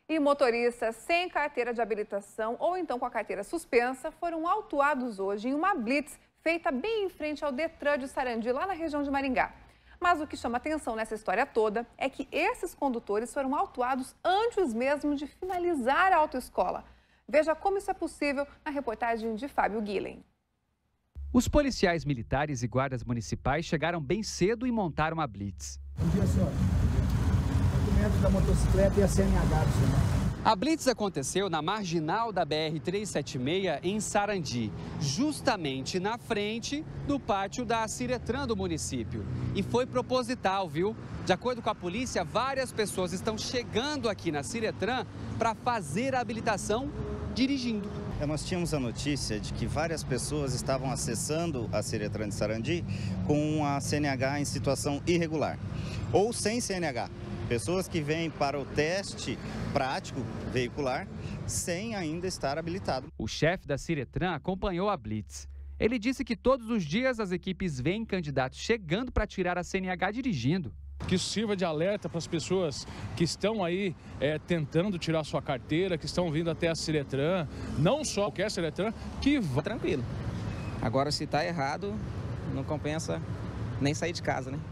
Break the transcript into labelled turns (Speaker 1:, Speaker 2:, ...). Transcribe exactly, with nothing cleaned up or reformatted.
Speaker 1: E motoristas sem carteira de habilitação ou então com a carteira suspensa foram autuados hoje em uma blitz feita bem em frente ao Detran de Sarandi, lá na região de Maringá. Mas o que chama atenção nessa história toda é que esses condutores foram autuados antes mesmo de finalizar a autoescola. Veja como isso é possível na reportagem de Fábio Guilhem.
Speaker 2: Os policiais militares e guardas municipais chegaram bem cedo e montaram a blitz.
Speaker 3: Bom dia, senhor. Documentos da motocicleta e a C N H do senhor.
Speaker 2: A blitz aconteceu na marginal da B R trezentos e setenta e seis, em Sarandi, justamente na frente do pátio da Ciretran do município. E foi proposital, viu? De acordo com a polícia, várias pessoas estão chegando aqui na Ciretran para fazer a habilitação dirigindo.
Speaker 4: Nós tínhamos a notícia de que várias pessoas estavam acessando a Ciretran de Sarandi com a C N H em situação irregular ou sem C N H. Pessoas que vêm para o teste prático veicular sem ainda estar habilitado.
Speaker 2: O chefe da Ciretran acompanhou a blitz. Ele disse que todos os dias as equipes veem candidatos chegando para tirar a C N H dirigindo.
Speaker 5: Que isso sirva de alerta para as pessoas que estão aí é, tentando tirar sua carteira, que estão vindo até a Ciretran, não só qualquer Ciretran, que vai...
Speaker 6: Tranquilo. Agora, se está errado, não compensa nem sair de casa, né?